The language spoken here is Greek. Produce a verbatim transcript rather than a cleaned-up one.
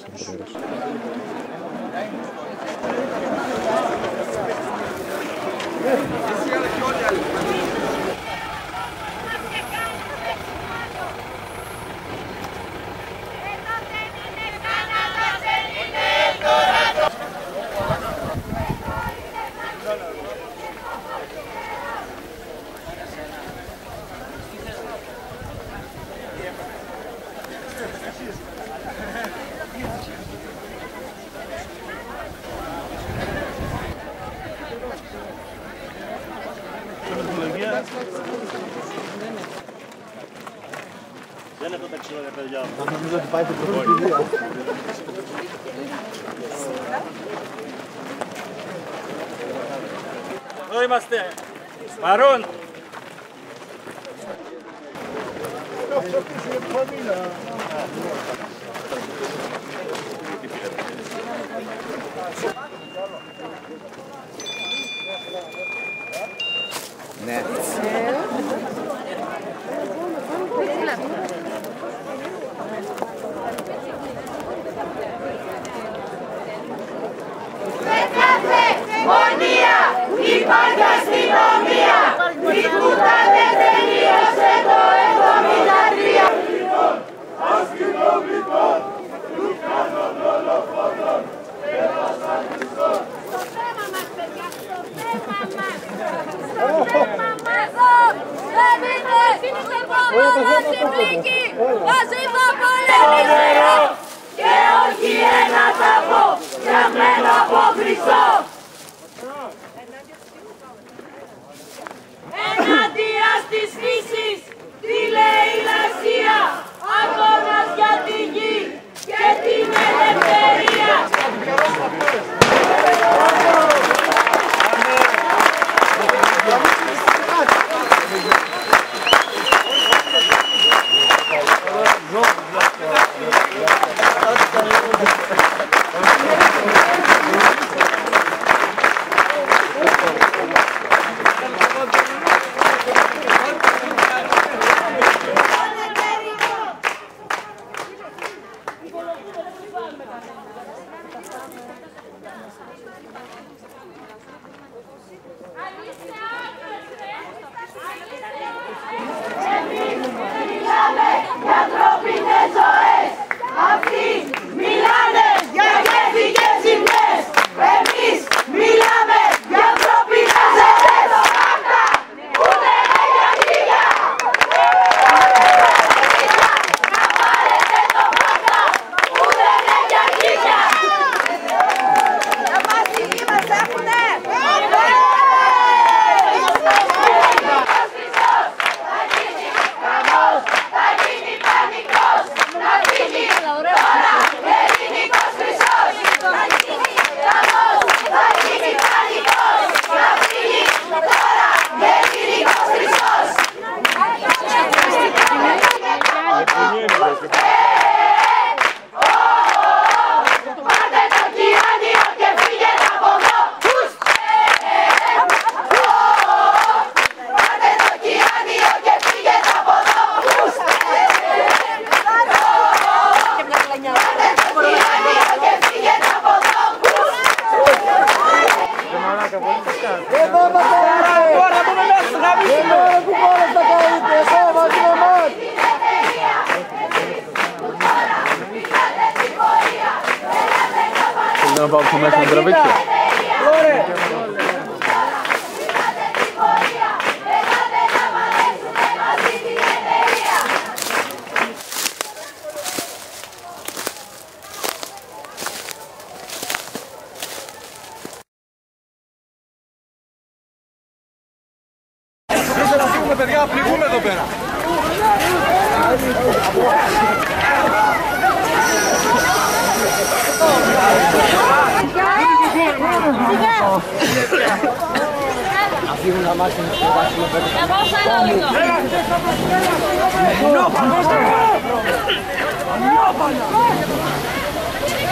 Δεν έχω τα ξύλα, παιδιά. Νομίζω ότι πάει το πρώτο. Εδώ είμαστε. Παρόν. Ναι. Με κάθε μονία υπάρχει αστυνομία. Η κουτά δεν τελείωσε το εβδομήντα τρία. Αστυνομικών, τους κάνουν δολοφόνων και βασανιστών. Στο θέμα μας, παιδιά, στο θέμα μας. Στο θέμα μας. Δεν είναι στο κόμμα μας η πλήκη. Μαζί θα πολεμήσουμε. Και όχι ένα ταμπό φτιαγμένο από χρυσό. Ενάντια στις φύσεις, τη λαιλασία, αγώνας για τη γη και την ελευθερία. Μιλάμε για ανθρώπινες ζωές. Αυτοί μιλάνε για γέφυγες ζημιές. Εμείς μιλάμε για ανθρώπινες ζωές. Αυτά ούτε για χίλια. Να πάρετε το πάντα. Ούτε για χίλια. Να μας τι μας έχουνε. Να πάω στο μέσα να τραβήξω. Πρέπει να φύγουμε, παιδιά, να πληγούμε εδώ πέρα. Αφήγουν να μάθουν να σπουδάσουν πέρα. Να πάω σαν άλλο. Νιώπανα! Νιώπανα!